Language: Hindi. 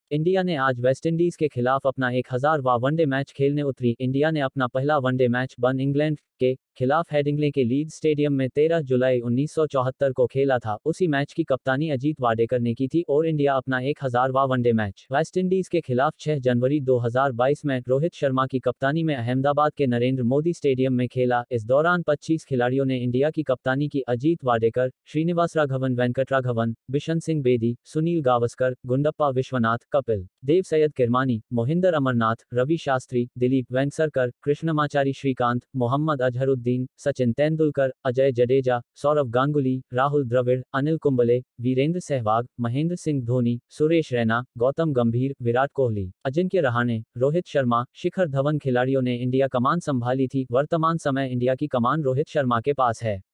इंडिया ने आज वेस्टइंडीज के खिलाफ अपना 1000वां वनडे मैच खेलने उतरी। इंडिया ने अपना पहला वनडे मैच बन इंग्लैंड के खिलाफ हेडिंग्ले के लीड्स स्टेडियम में 13 जुलाई 1974 को खेला था। उसी मैच की कप्तानी अजीत वाडेकर ने की थी और इंडिया अपना 1000वां वनडे मैच वेस्टइंडीज के खिलाफ 6 जनवरी 2022 में रोहित शर्मा की कप्तानी में अहमदाबाद के नरेंद्र मोदी स्टेडियम में खेला। इस दौरान 25 खिलाड़ियों ने इंडिया की कप्तानी की। अजीत वाडेकर, श्रीनिवास राघवन, वेंकटराघवन, बिशन सिंह बेदी, सुनील गावस्कर, गुंडप्पा विश्वनाथ, कपिल देव, सैयद किरमानी, मोहिंदर अमरनाथ, रवि शास्त्री, दिलीप वेंगसरकर, कृष्णमाचारी श्रीकांत, मोहम्मद अजहरुद्दीन, सचिन तेंदुलकर, अजय जडेजा, सौरव गांगुली, राहुल द्रविड़, अनिल कुंबले, वीरेंद्र सहवाग, महेंद्र सिंह धोनी, सुरेश रैना, गौतम गंभीर, विराट कोहली, अजिंक्य रहाणे, रोहित शर्मा, शिखर धवन खिलाड़ियों ने इंडिया कमान संभाली थी। वर्तमान समय इंडिया की कमान रोहित शर्मा के पास है।